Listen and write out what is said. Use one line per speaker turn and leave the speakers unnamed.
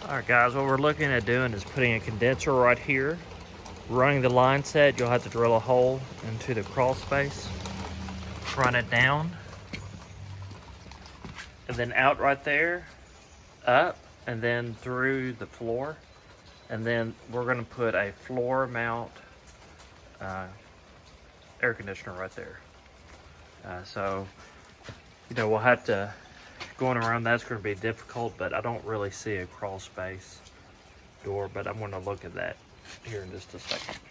Alright guys, what we're looking at doing is putting a condenser right here. Running the line set, you'll have to drill a hole into the crawl space, run it down, and then out right there, up, and then through the floor. And then we're going to put a floor mount air conditioner right there. So, you know, we'll have to, going around that's going to be difficult, but I don't really see a crawl space door, but I'm going to look at that here in just a second.